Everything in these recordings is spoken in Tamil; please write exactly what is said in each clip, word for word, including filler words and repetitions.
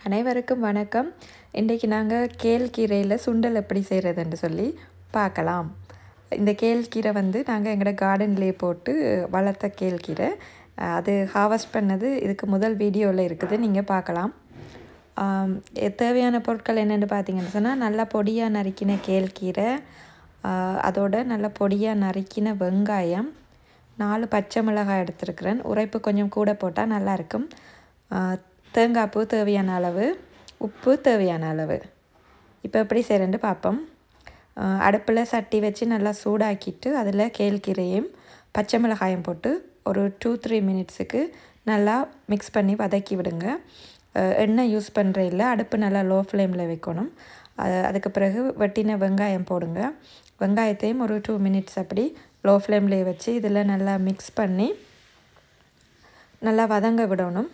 அனைவருக்கும் வணக்கம். இன்றைக்கி நாங்கள் கேழ்கீரையில் சுண்டல் எப்படி செய்கிறதுன்னு சொல்லி பார்க்கலாம். இந்த கேழ்கீரை வந்து நாங்கள் எங்களோட கார்டன்லேயே போட்டு வளர்த்த கேழ்கீரை. அது ஹார்வெஸ்ட் பண்ணது இதுக்கு முதல் வீடியோவில் இருக்குது, நீங்கள் பார்க்கலாம். தேவையான பொருட்கள் என்னென்னு பார்த்தீங்கன்னு சொன்னால், நல்லா பொடியாக நறுக்கின கேழ்கீரை, அதோட நல்லா பொடியாக நறுக்கின வெங்காயம், நாலு பச்சை மிளகாய் எடுத்துருக்குறேன். உரைப்பு கொஞ்சம் கூட போட்டால் நல்லாயிருக்கும். தேங்காய் பூ தேவையான அளவு, உப்பு தேவையான அளவு. இப்போ எப்படி செய்கிறேன்னு பார்ப்போம். அடுப்பில் சட்டி வச்சு நல்லா சூடாக்கிட்டு அதில் கேழ்கீரையும் பச்சை மிளகாயும் போட்டு ஒரு டூ த்ரீ மினிட்ஸுக்கு நல்லா மிக்ஸ் பண்ணி வதக்கி விடுங்க. எண்ணெய் யூஸ் பண்ணுற இல்லை, அடுப்பு நல்லா லோ ஃப்ளேமில் வைக்கணும். அதுக்கு பிறகு வெட்டின வெங்காயம் போடுங்க. வெங்காயத்தையும் ஒரு டூ மினிட்ஸ் அப்படி லோ ஃப்ளேம்லேயே வச்சு இதில் நல்லா மிக்ஸ் பண்ணி நல்லா வதங்க விடணும்.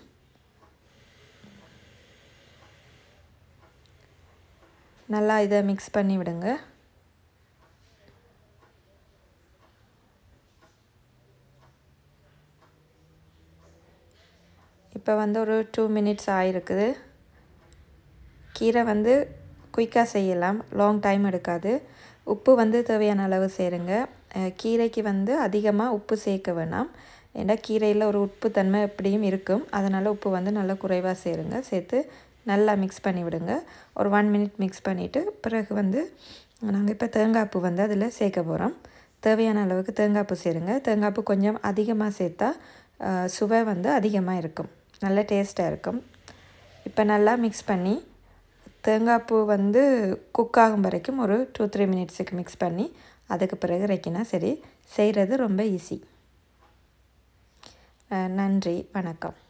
நல்லா இதை மிக்ஸ் பண்ணி விடுங்க. இப்போ வந்து ஒரு டூ மினிட்ஸ் ஆகிருக்குது. கீரை வந்து குயிக்காக செய்யலாம், லாங் டைம் எடுக்காது. உப்பு வந்து தேவையான அளவு சேருங்க. கீரைக்கு வந்து அதிகமாக உப்பு சேர்க்க வேணாம், ஏன்னா கீரையில் ஒரு உப்பு தன்மை எப்படியும் இருக்கும். அதனால் உப்பு வந்து நல்லா குறைவாக சேருங்க. சேர்த்து நல்லா மிக்ஸ் பண்ணி விடுங்க. ஒரு ஒன் மினிட் மிக்ஸ் பண்ணிவிட்டு பிறகு வந்து நாங்கள் இப்போ தேங்காய்ப்பூ வந்து அதில் சேர்க்க போகிறோம். தேவையான அளவுக்கு தேங்காய்ப்பூ சேருங்க. தேங்காய்ப்பூ கொஞ்சம் அதிகமாக சேர்த்தா சுவை வந்து அதிகமாக இருக்கும், நல்ல டேஸ்ட்டாக இருக்கும். இப்போ நல்லா மிக்ஸ் பண்ணி தேங்காய்ப்பூ வந்து குக் ஆகும் வரைக்கும் ஒரு டூ த்ரீ மினிட்ஸுக்கு மிக்ஸ் பண்ணி அதுக்கு பிறகு இறக்கினா சரி. செய்கிறது ரொம்ப ஈஸி. நன்றி, வணக்கம்.